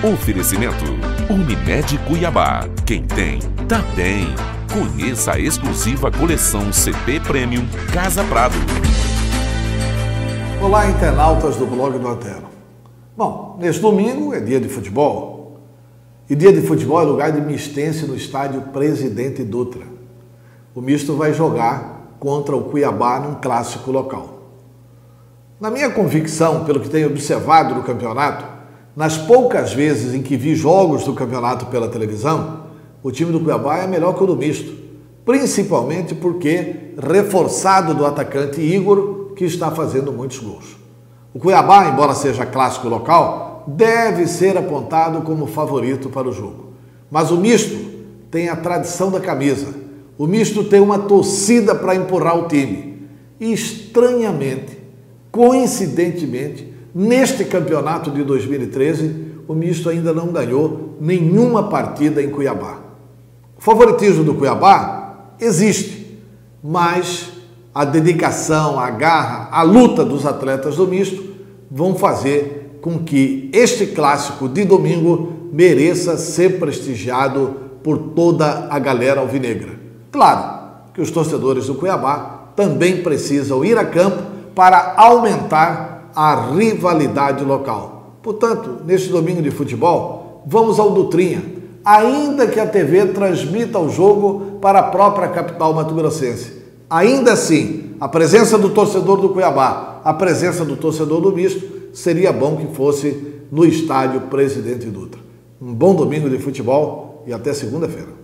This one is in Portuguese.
Oferecimento Unimed Cuiabá. Quem tem, tá bem. Conheça a exclusiva coleção CP Premium Casa Prado. Olá, internautas do blog do Antero. Bom, neste domingo é dia de futebol. E dia de futebol é lugar de mistense no estádio Presidente Dutra. O misto vai jogar contra o Cuiabá num clássico local. Na minha convicção, pelo que tenho observado no campeonato, nas poucas vezes em que vi jogos do campeonato pela televisão, o time do Cuiabá é melhor que o do misto, principalmente porque reforçado do atacante Igor, que está fazendo muitos gols. O Cuiabá, embora seja clássico local, deve ser apontado como favorito para o jogo. Mas o misto tem a tradição da camisa. O misto tem uma torcida para empurrar o time. E estranhamente, coincidentemente, neste campeonato de 2013, o misto ainda não ganhou nenhuma partida em Cuiabá. O favoritismo do Cuiabá existe, mas a dedicação, a garra, a luta dos atletas do misto vão fazer com que este clássico de domingo mereça ser prestigiado por toda a galera alvinegra. Claro que os torcedores do Cuiabá também precisam ir a campo para aumentar a rivalidade local. Portanto, neste domingo de futebol, vamos ao Dutrinha, ainda que a TV transmita o jogo para a própria capital mato-grossense. Ainda assim, a presença do torcedor do Cuiabá, a presença do torcedor do misto, seria bom que fosse no estádio Presidente Dutra. Um bom domingo de futebol e até segunda-feira.